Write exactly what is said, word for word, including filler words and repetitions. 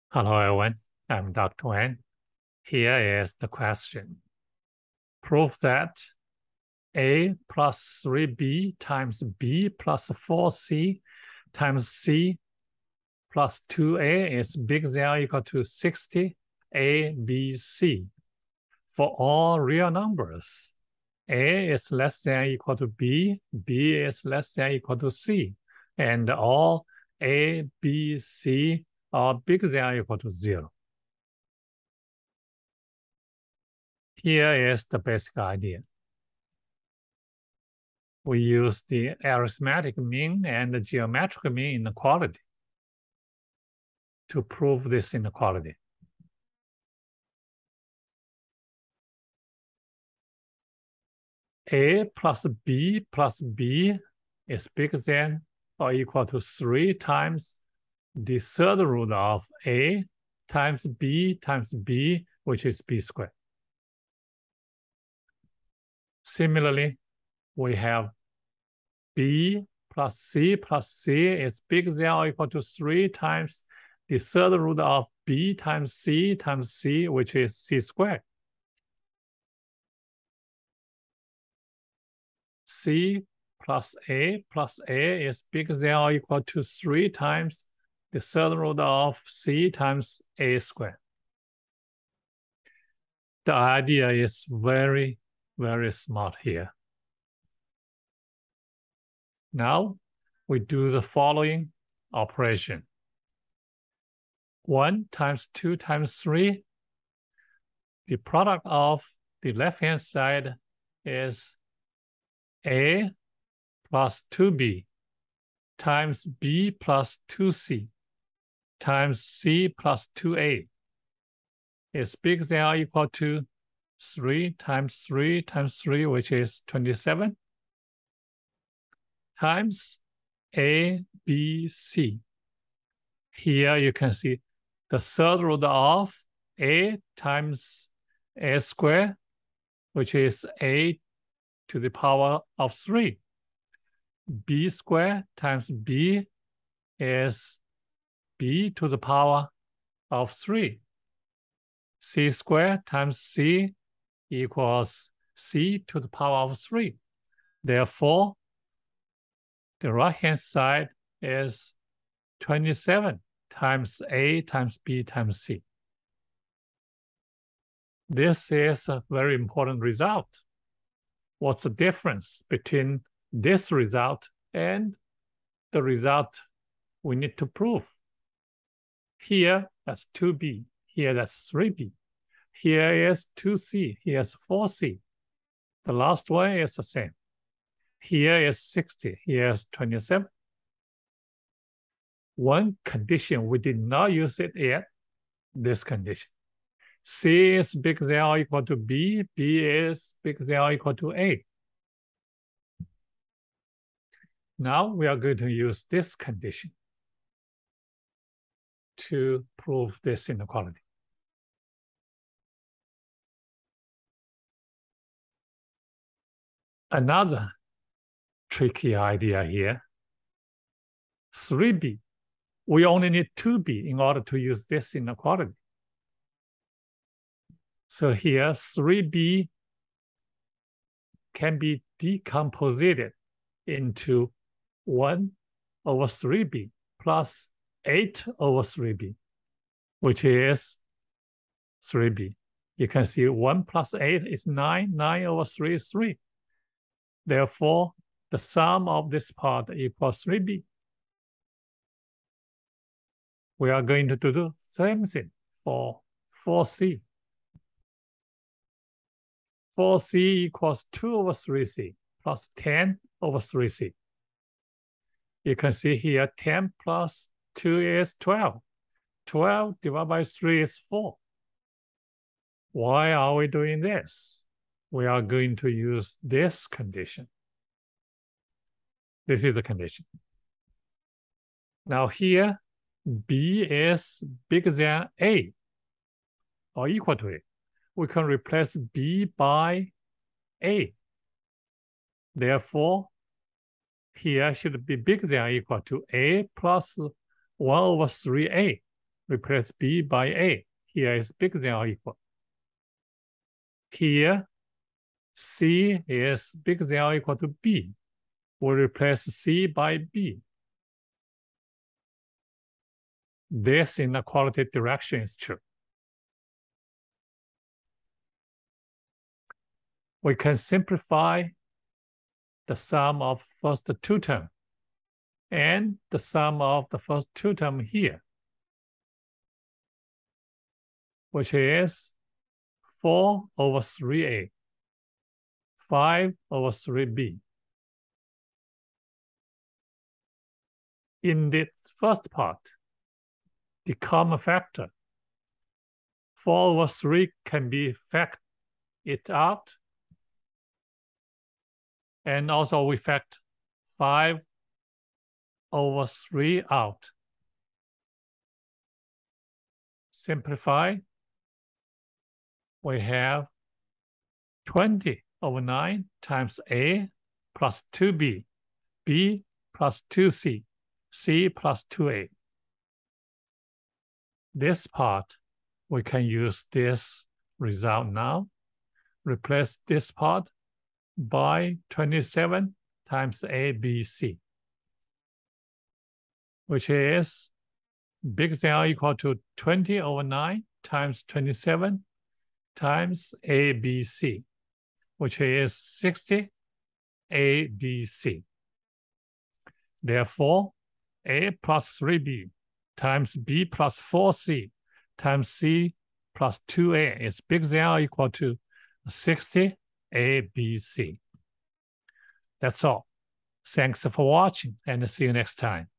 Hello everyone, I'm Doctor Wen. Here is the question. Prove that A plus three B times B plus four C times C plus two A is bigger than or equal to sixty A, B, C. For all real numbers, A is less than or equal to B, B is less than or equal to C, and all A, B, C are bigger than or equal to zero. Here is the basic idea. We use the arithmetic mean and the geometric mean inequality to prove this inequality. A plus B plus B is bigger than or equal to three times the third root of A times B times B, which is B squared. Similarly, we have B plus C plus C is bigger than or equal to three times the third root of B times C times C, which is C squared. C plus A plus A is bigger than or equal to three times the third root of C times A squared. The idea is very, very smart here. Now we do the following operation. one times two times three. The product of the left-hand side is A plus two B times B plus two C times C plus two A is bigger than or equal to three times three times three, which is twenty-seven, times A, B, C. Here you can see the third root of A times A squared, which is A to the power of three. B squared times B is B to the power of three. C squared times C equals C to the power of three. Therefore, the right-hand side is twenty-seven times A times B times C. This is a very important result. What's the difference between this result and the result we need to prove? Here, that's two B. Here, that's three B. Here is two C. Here's four C. The last one is the same. Here is sixty. Here is twenty-seven. One condition we did not use it yet, this condition. C is bigger than or equal to B. B is bigger than or equal to A. Now we are going to use this condition to prove this inequality. Another tricky idea here, three B. We only need two B in order to use this inequality. So here, three B can be decomposed into one over three B plus eight over three B, which is three B. You can see one plus eight is nine, nine over three is three. Therefore, the sum of this part equals three B. We are going to do the same thing for four C. four C equals two over three C plus ten over three C. You can see here ten plus two is twelve. twelve divided by three is four. Why are we doing this? We are going to use this condition. This is the condition. Now here, B is bigger than A or equal to A. We can replace B by A. Therefore, here should be bigger than or equal to A plus one over three A. replace B by A. Here is bigger than or equal. Here, C is bigger than or equal to B. We'll replace C by B. This inequality direction is true. We can simplify the sum of first two terms and the sum of the first two terms here, which is four over three A, five over three B. In the first part, the common factor, four over three can be factored it out. And also we factor five over three out. Simplify, we have twenty over nine times A plus two B, B plus two C, C plus two A. This part, we can use this result now. Replace this part by twenty-seven times A, B, C, which is bigger than or equal to twenty over nine times twenty-seven times A, B, C, which is sixty A, B, C. Therefore, A plus three B times B plus four C times C plus two A is bigger than or equal to sixty A, B, C. That's all. Thanks for watching and see you next time.